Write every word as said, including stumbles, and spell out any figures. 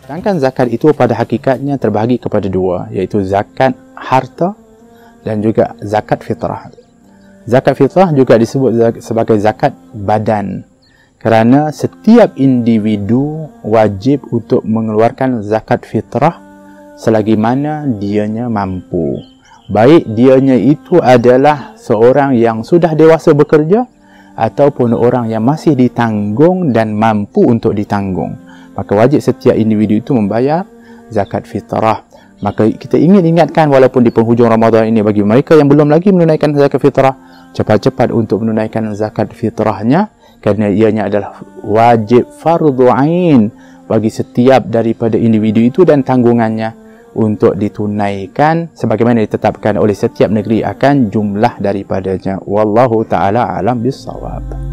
Sedangkan zakat itu pada hakikatnya terbahagi kepada dua, iaitu zakat harta dan juga zakat fitrah. Zakat fitrah juga disebut sebagai zakat badan, kerana setiap individu wajib untuk mengeluarkan zakat fitrah selagi mana dianya mampu. Baik dianya itu adalah seorang yang sudah dewasa bekerja ataupun orang yang masih ditanggung dan mampu untuk ditanggung, maka wajib setiap individu itu membayar zakat fitrah. Maka kita ingin ingatkan, walaupun di penghujung Ramadan ini, bagi mereka yang belum lagi menunaikan zakat fitrah, cepat-cepat untuk menunaikan zakat fitrahnya, kerana ianya adalah wajib fardhu ain bagi setiap daripada individu itu dan tanggungannya untuk ditunaikan sebagaimana ditetapkan oleh setiap negeri akan jumlah daripadanya. Wallahu ta'ala alam bissawab.